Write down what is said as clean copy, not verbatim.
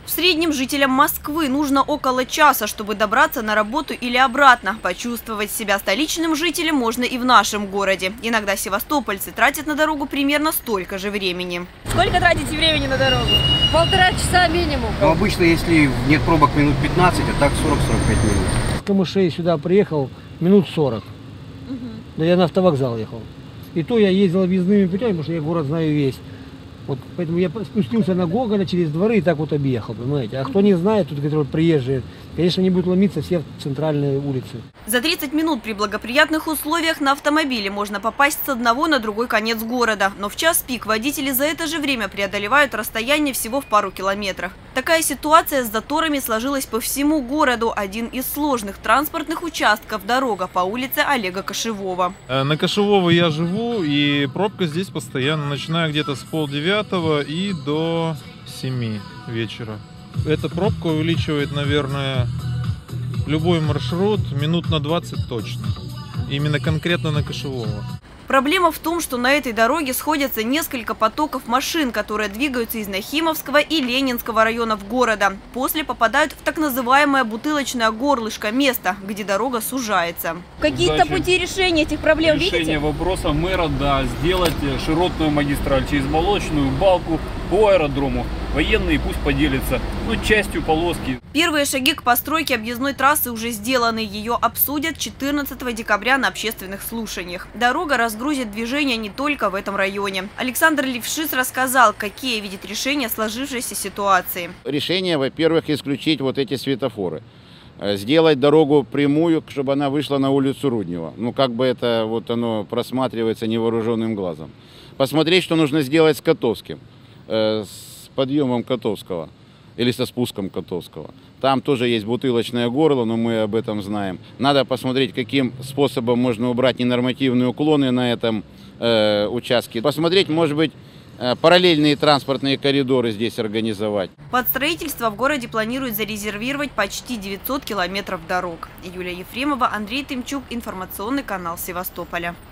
В среднем жителям Москвы нужно около часа, чтобы добраться на работу или обратно. Почувствовать себя столичным жителем можно и в нашем городе. Иногда севастопольцы тратят на дорогу примерно столько же времени. Сколько тратите времени на дорогу? 1,5 часа минимум. Но обычно, если нет пробок, минут 15, а так 40-45 минут. С Камышей сюда приехал минут 40. Да я на автовокзал ехал. И то я ездил объездными путями, потому что я город знаю весь. Вот, поэтому я спустился на Гоголя через дворы и так вот объехал, понимаете. А кто не знает, тут, которые приезжие, конечно, не будут ломиться все в центральные улицы. За 30 минут при благоприятных условиях на автомобиле можно попасть с одного на другой конец города. Но в час пик водители за это же время преодолевают расстояние всего в пару километров. Такая ситуация с заторами сложилась по всему городу. Один из сложных транспортных участков – дорога по улице Олега Кошевого. На Кошевого я живу, и пробка здесь постоянно, начиная где-то с 8:30 и до 7 вечера. Эта пробка увеличивает, наверное, любой маршрут минут на 20 точно. Именно конкретно на Кошевого. Проблема в том, что на этой дороге сходятся несколько потоков машин, которые двигаются из Нахимовского и Ленинского районов города. После попадают в так называемое бутылочное горлышко, место, где дорога сужается. Какие-то пути решения этих проблем видите? Решение вопроса мэра, да, сделать широтную магистраль через Молочную, Балку по аэродрому. Военные пусть поделятся, частью полоски. Первые шаги к постройке объездной трассы уже сделаны. Ее обсудят 14 декабря на общественных слушаниях. Дорога разгрузит движение не только в этом районе. Александр Левшиц рассказал, какие видит решения сложившейся ситуации. Решение, во-первых, исключить вот эти светофоры. Сделать дорогу прямую, чтобы она вышла на улицу Руднева. Как бы это вот оно просматривается невооруженным глазом. Посмотреть, что нужно сделать с Котовским. С подъемом Котовского или со спуском Котовского. Там тоже есть бутылочное горло, но мы об этом знаем. Надо посмотреть, каким способом можно убрать ненормативные уклоны на этом участке. Посмотреть, может быть, параллельные транспортные коридоры здесь организовать. Под строительство в городе планируют зарезервировать почти 900 километров дорог. Юлия Ефремова, Андрей Тымчук, информационный канал Севастополя.